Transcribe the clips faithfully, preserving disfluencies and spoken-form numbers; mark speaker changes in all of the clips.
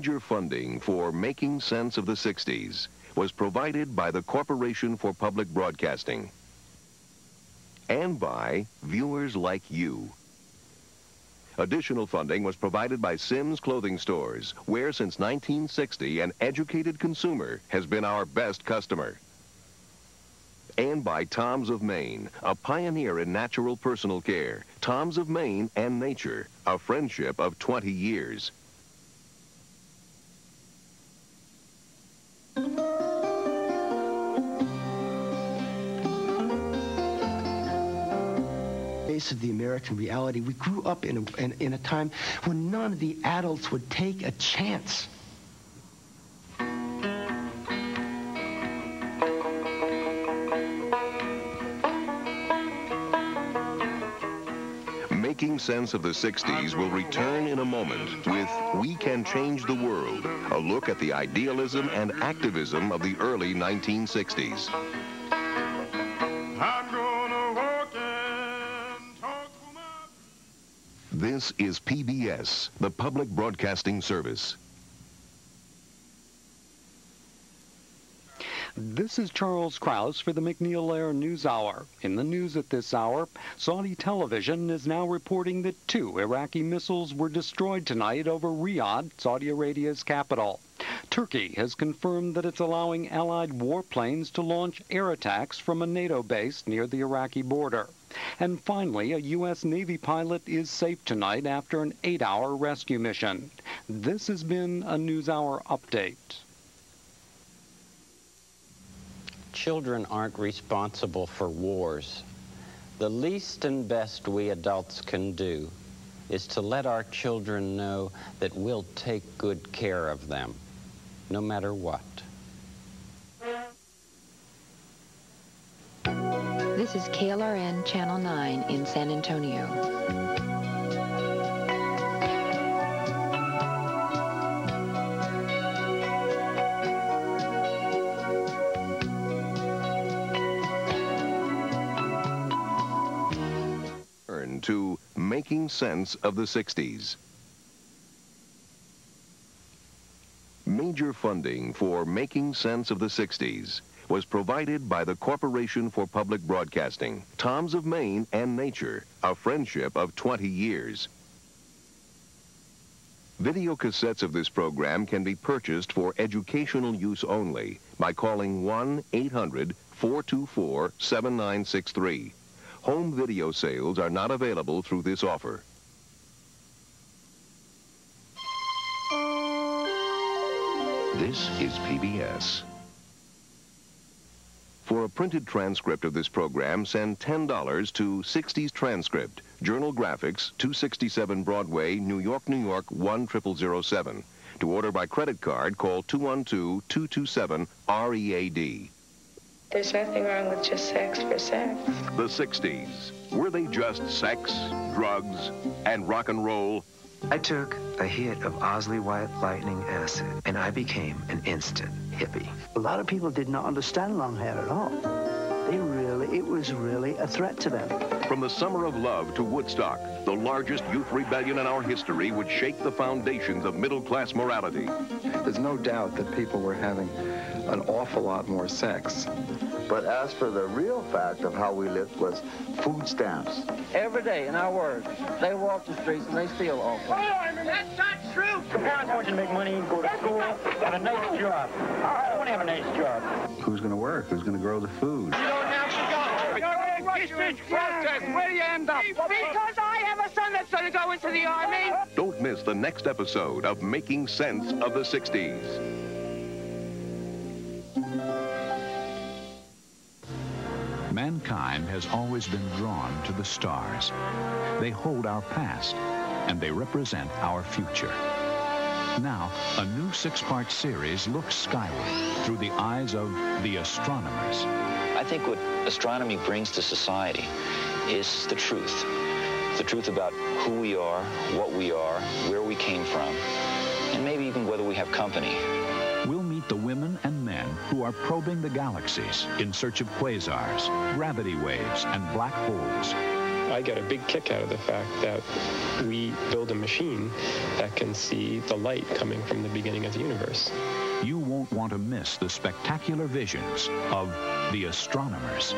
Speaker 1: Major funding for Making Sense of the Sixties was provided by the Corporation for Public Broadcasting and by viewers like you. Additional funding was provided by Sims Clothing Stores, where since nineteen sixty an educated consumer has been our best customer. And by Tom's of Maine, a pioneer in natural personal care. Tom's of Maine and nature, a friendship of twenty years.
Speaker 2: Of the American reality, we grew up in a, in, in a time when none of the adults would take a chance.
Speaker 1: Making Sense of the Sixties will return in a moment with We Can Change the World, a look at the idealism and activism of the early nineteen sixties. This is P B S, the Public Broadcasting Service.
Speaker 3: This is Charles Krause for the McNeil-Lehrer News Hour. In the news at this hour, Saudi television is now reporting that two Iraqi missiles were destroyed tonight over Riyadh, Saudi Arabia's capital. Turkey has confirmed that it's allowing Allied warplanes to launch air attacks from a NATO base near the Iraqi border. And finally, a U S Navy pilot is safe tonight after an eight-hour rescue mission. This has been a News Hour update.
Speaker 4: Children aren't responsible for wars. The least and best we adults can do is to let our children know that we'll take good care of them, no matter what.
Speaker 5: This is K L R N Channel nine in San Antonio.
Speaker 1: Turn to Making Sense of the Sixties. Major funding for Making Sense of the Sixties was provided by the Corporation for Public Broadcasting, Tom's of Maine and nature, a friendship of twenty years. Video cassettes of this program can be purchased for educational use only by calling one eight hundred, four two four, seven nine six three. Home video sales are not available through this offer. This is P B S. For a printed transcript of this program, send ten dollars to Sixties Transcript, Journal Graphics, two sixty-seven Broadway, New York, New York, one zero zero zero seven. To order by credit card, call two one two, two two seven, R E A D.
Speaker 6: There's nothing wrong with just sex for sex.
Speaker 1: The Sixties. Were they just sex, drugs, and rock and roll?
Speaker 7: I took a hit of Osley White Lightning acid, and I became an instant hippie.
Speaker 8: A lot of people did not understand long hair at all. They really, it was really a threat to them.
Speaker 1: From the Summer of Love to Woodstock, the largest youth rebellion in our history would shake the foundations of middle-class morality.
Speaker 9: There's no doubt that people were having an awful lot more sex.
Speaker 10: But as for the real fact of how we lived was food stamps.
Speaker 11: Every day in our work, they walk the streets and they steal all things.
Speaker 12: That's not true!
Speaker 11: Your parents want you to make money, go to school, have a nice job. I want to have a nice job.
Speaker 9: Who's going to work? Who's going to grow the food?
Speaker 12: You don't have to go. You're in this process. Where do you end up? Because I have a son that's going to go into the Army.
Speaker 1: Don't miss the next episode of Making Sense of the Sixties.
Speaker 13: Mankind has always been drawn to the stars. They hold our past, and they represent our future. Now, a new six-part series looks skyward through the eyes of the astronomers.
Speaker 14: I think what astronomy brings to society is the truth. The truth about who we are, what we are, where we came from, and maybe even whether we have company.
Speaker 13: We'll meet the women and men who are probing the galaxies in search of quasars, gravity waves, and black holes.
Speaker 15: I get a big kick out of the fact that we build a machine that can see the light coming from the beginning of the universe.
Speaker 13: You won't want to miss the spectacular visions of the astronomers.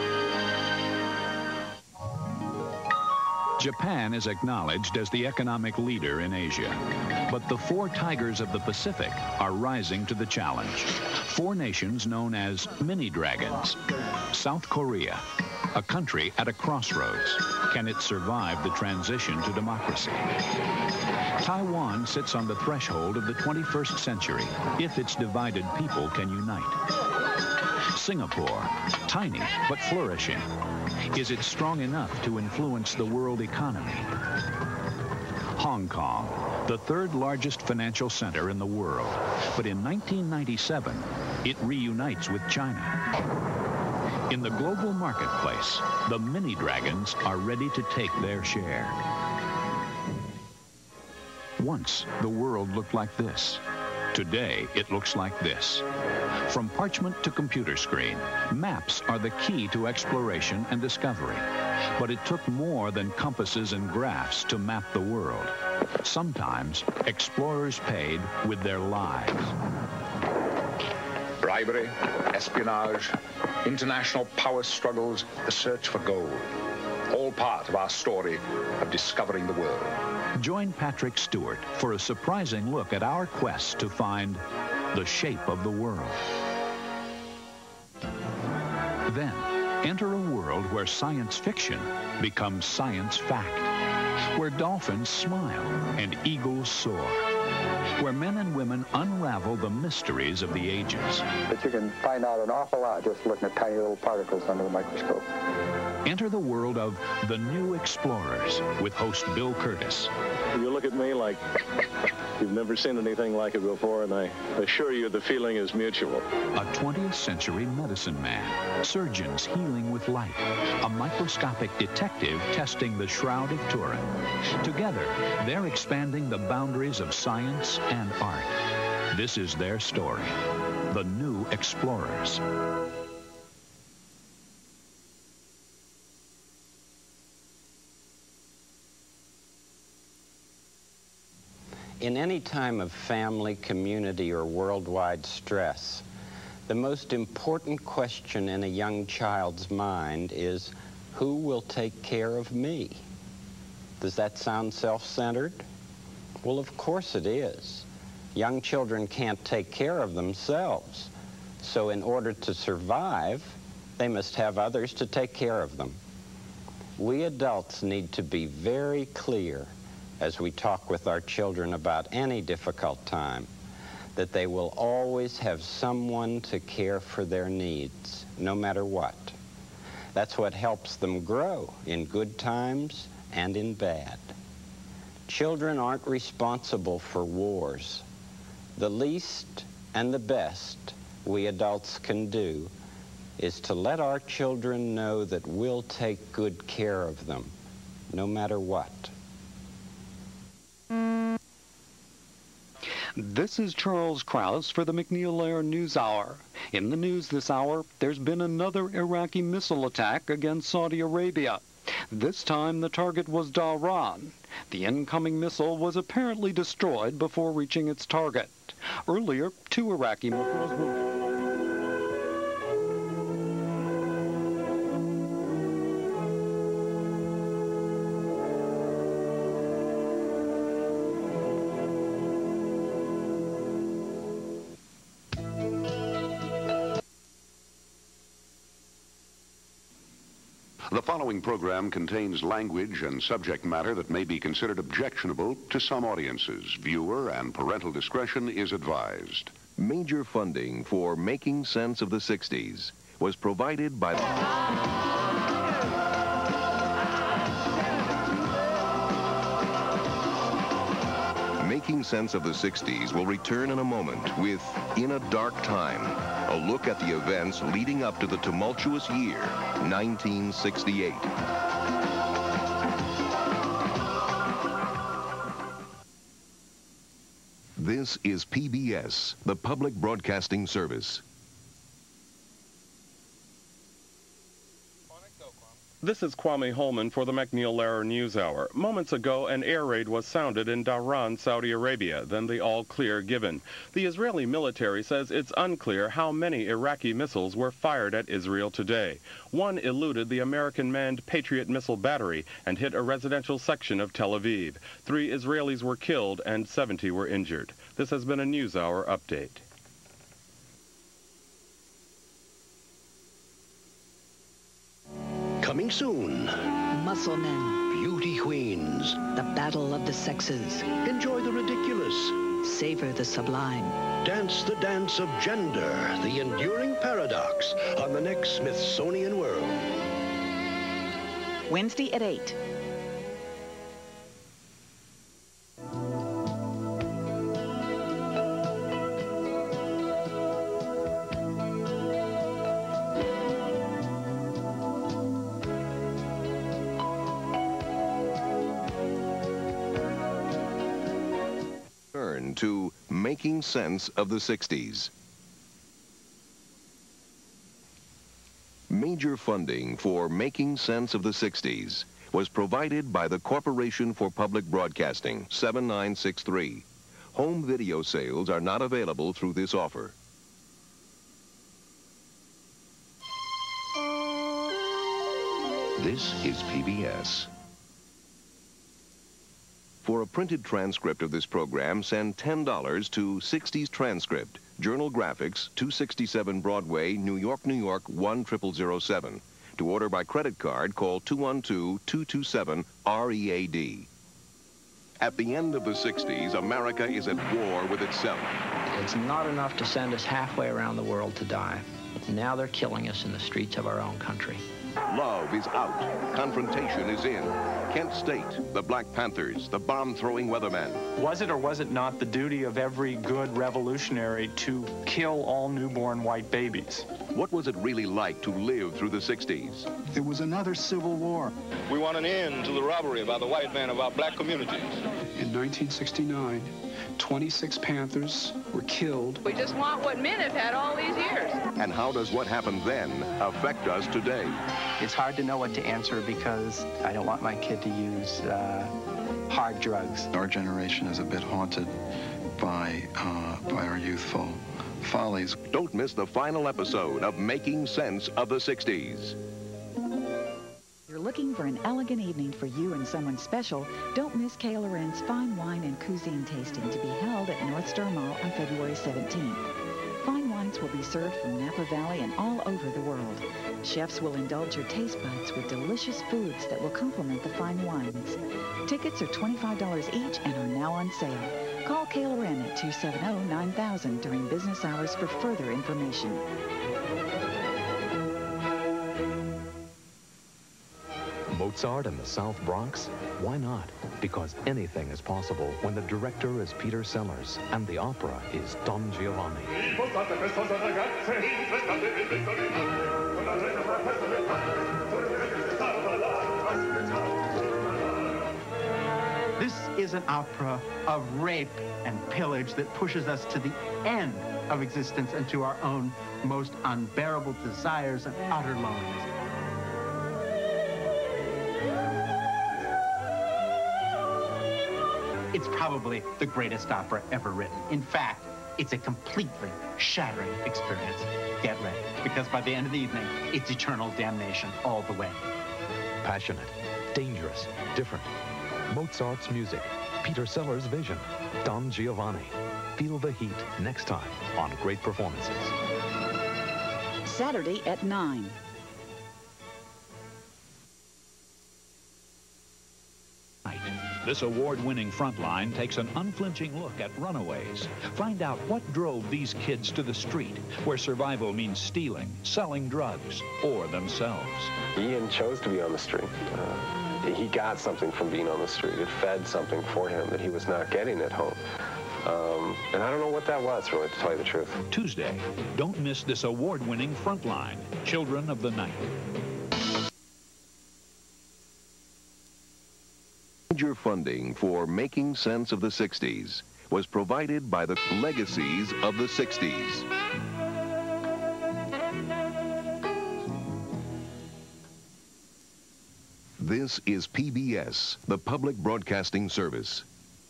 Speaker 13: Japan is acknowledged as the economic leader in Asia, but the four tigers of the Pacific are rising to the challenge. Four nations known as mini-dragons. South Korea, a country at a crossroads. Can it survive the transition to democracy? Taiwan sits on the threshold of the twenty-first century, if its divided people can unite. Singapore, tiny but flourishing. Is it strong enough to influence the world economy? Hong Kong, the third largest financial center in the world. But in nineteen ninety-seven, it reunites with China. In the global marketplace, the mini-dragons are ready to take their share. Once, the world looked like this. Today, it looks like this. From parchment to computer screen, maps are the key to exploration and discovery. But it took more than compasses and graphs to map the world. Sometimes, explorers paid with their lives.
Speaker 16: Bribery, espionage, international power struggles, the search for gold. All part of our story of discovering the world.
Speaker 13: Join Patrick Stewart for a surprising look at our quest to find the shape of the world. Then, enter a world where science fiction becomes science fact, where dolphins smile and eagles soar, where men and women unravel the mysteries of the ages.
Speaker 9: But you can find out an awful lot just looking at tiny little particles under the microscope.
Speaker 13: Enter the world of The New Explorers with host Bill Curtis.
Speaker 17: You look at me like you've never seen anything like it before, and I assure you the feeling is mutual.
Speaker 13: A twentieth century medicine man, surgeons healing with light, a microscopic detective testing the Shroud of Turin. Together, they're expanding the boundaries of science and art. This is their story, The New Explorers.
Speaker 4: In any time of family, community, or worldwide stress, the most important question in a young child's mind is, who will take care of me? Does that sound self-centered? Well, of course it is. Young children can't take care of themselves. So in order to survive, they must have others to take care of them. We adults need to be very clear as we talk with our children about any difficult time, that they will always have someone to care for their needs, no matter what. That's what helps them grow in good times and in bad. Children aren't responsible for wars. The least and the best we adults can do is to let our children know that we'll take good care of them, no matter what.
Speaker 3: This is Charles Krause for the McNeil-Lehrer News Hour. In the news this hour, there's been another Iraqi missile attack against Saudi Arabia. This time, the target was Dhahran. The incoming missile was apparently destroyed before reaching its target. Earlier, two Iraqi missiles were...
Speaker 18: The following program contains language and subject matter that may be considered objectionable to some audiences. Viewer and parental discretion is advised.
Speaker 1: Major funding for Making Sense of the Sixties was provided by the... Making Sense of the Sixties will return in a moment with In a Dark Time, a look at the events leading up to the tumultuous year, nineteen sixty-eight. This is P B S, the Public Broadcasting Service.
Speaker 19: This is Kwame Holman for the McNeil-Lehrer NewsHour. Moments ago, an air raid was sounded in Dhahran, Saudi Arabia, then the all-clear given. The Israeli military says it's unclear how many Iraqi missiles were fired at Israel today. One eluded the American-manned Patriot missile battery and hit a residential section of Tel Aviv. Three Israelis were killed and seventy were injured. This has been a NewsHour update.
Speaker 20: Coming soon.
Speaker 21: Muscle Men.
Speaker 20: Beauty Queens.
Speaker 21: The Battle of the Sexes.
Speaker 20: Enjoy the ridiculous.
Speaker 21: Savor the sublime.
Speaker 20: Dance the dance of gender. The enduring paradox on the next Smithsonian World.
Speaker 21: Wednesday at eight.
Speaker 1: To Making Sense of the Sixties. Major funding for Making Sense of the Sixties was provided by the Corporation for Public Broadcasting, seven nine six three. Home video sales are not available through this offer. This is P B S. For a printed transcript of this program, send ten dollars to Sixties Transcript, Journal Graphics, two sixty-seven Broadway, New York, New York, one zero zero zero seven. To order by credit card, call two one two, two two seven, R E A D. At the end of the sixties, America is at war with itself.
Speaker 22: It's not enough to send us halfway around the world to die. Now they're killing us in the streets of our own country.
Speaker 1: Love is out. Confrontation is in. Kent State, the Black Panthers, the bomb-throwing weathermen.
Speaker 23: Was it or was it not the duty of every good revolutionary to kill all newborn white babies?
Speaker 1: What was it really like to live through the sixties?
Speaker 24: It was another civil war.
Speaker 25: We want an end to the robbery by the white man of our black communities.
Speaker 24: In nineteen sixty-nine, twenty-six Panthers were killed.
Speaker 26: We just want what men have had all these years.
Speaker 1: And how does what happened then affect us today?
Speaker 27: It's hard to know what to answer because I don't want my kid to use uh, hard drugs.
Speaker 9: Our generation is a bit haunted by, uh, by our youthful follies.
Speaker 1: Don't miss the final episode of Making Sense of the Sixties.
Speaker 28: You're looking for an elegant evening for you and someone special, don't miss K L R N's Fine Wine and Cuisine tasting to be held at North Star Mall on February seventeenth. Fine wines will be served from Napa Valley and all over the world. Chefs will indulge your taste buds with delicious foods that will complement the fine wines. Tickets are twenty-five dollars each and are now on sale. Call K L R N at two seven zero, nine thousand during business hours for further information.
Speaker 29: Mozart in the South Bronx? Why not? Because anything is possible when the director is Peter Sellers and the opera is Don Giovanni.
Speaker 30: This is an opera of rape and pillage that pushes us to the end of existence and to our own most unbearable desires and utter loneliness. It's probably the greatest opera ever written. In fact, it's a completely shattering experience. Get ready, because by the end of the evening, it's eternal damnation all the way.
Speaker 29: Passionate, dangerous, different. Mozart's music, Peter Sellers' vision, Don Giovanni. Feel the heat next time on Great Performances.
Speaker 28: Saturday at nine.
Speaker 13: This award-winning Frontline takes an unflinching look at runaways. Find out what drove these kids to the street, where survival means stealing, selling drugs, or themselves.
Speaker 17: Ian chose to be on the street. Uh, he got something from being on the street. It fed something for him that he was not getting at home. Um, and I don't know what that was, really, to tell you the truth.
Speaker 13: Tuesday, don't miss this award-winning Frontline, Children of the Night.
Speaker 1: Major funding for Making Sense of the Sixties was provided by the Legacies of the Sixties. This is P B S, the Public Broadcasting Service.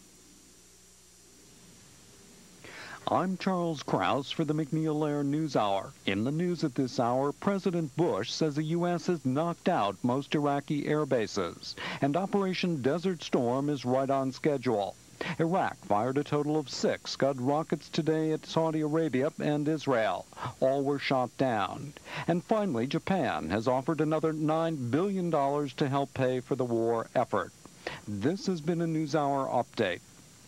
Speaker 3: I'm Charles Krause for the McNeil-Lehrer News Hour. In the news at this hour, President Bush says the U S has knocked out most Iraqi air bases, and Operation Desert Storm is right on schedule. Iraq fired a total of six Scud rockets today at Saudi Arabia and Israel. All were shot down. And finally, Japan has offered another nine billion dollars to help pay for the war effort. This has been a NewsHour update.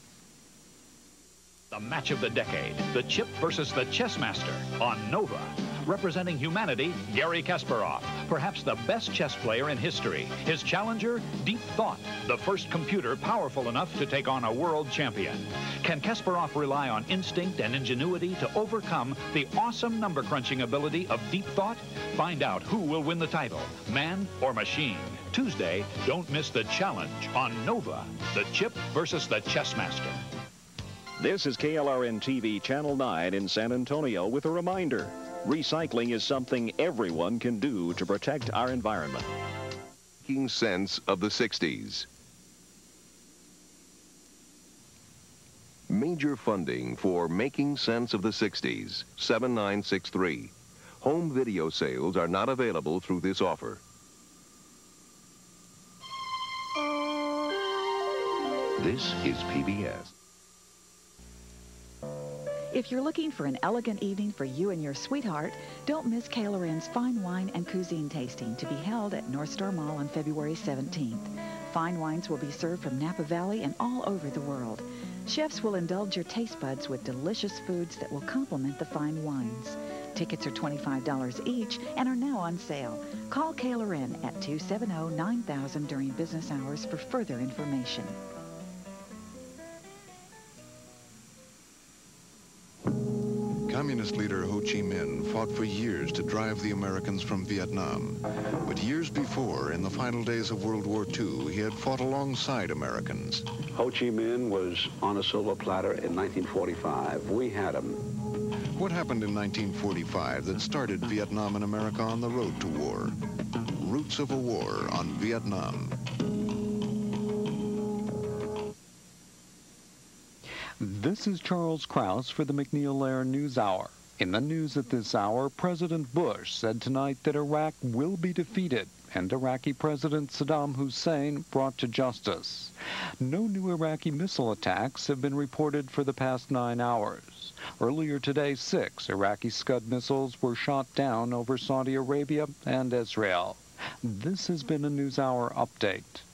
Speaker 2: The match of the decade, the chip versus the chess master on Nova. Representing humanity, Garry Kasparov, perhaps the best chess player in history. His challenger, Deep Thought, the first computer powerful enough to take on a world champion. Can Kasparov rely on instinct and ingenuity to overcome the awesome number-crunching ability of Deep Thought? Find out who will win the title, man or machine. Tuesday, don't miss the challenge on Nova, the chip versus the chess master.
Speaker 5: This is K L R N T V Channel nine in San Antonio with a reminder. Recycling is something everyone can do to protect our environment.
Speaker 1: Making sense of the sixties. Major funding for Making Sense of the sixties, seven nine six three. Home video sales are not available through this offer. This is P B S.
Speaker 28: If you're looking for an elegant evening for you and your sweetheart, don't miss K L R N's Fine Wine and Cuisine Tasting to be held at North Star Mall on February seventeenth. Fine wines will be served from Napa Valley and all over the world. Chefs will indulge your taste buds with delicious foods that will complement the fine wines. Tickets are twenty-five dollars each and are now on sale. Call K L R N at two seven zero, nine thousand during business hours for further information.
Speaker 6: Communist leader Ho Chi Minh fought for years to drive the Americans from Vietnam. But years before, in the final days of World War Two, he had fought alongside Americans.
Speaker 7: Ho Chi Minh was on a silver platter in nineteen forty-five. We had him.
Speaker 6: What happened in nineteen forty-five that started Vietnam and America on the road to war? Roots of a War on Vietnam.
Speaker 3: This is Charles Krause for the McNeil-Lehrer News Hour. In the news at this hour, President Bush said tonight that Iraq will be defeated and Iraqi President Saddam Hussein brought to justice. No new Iraqi missile attacks have been reported for the past nine hours. Earlier today, six Iraqi Scud missiles were shot down over Saudi Arabia and Israel. This has been a NewsHour update.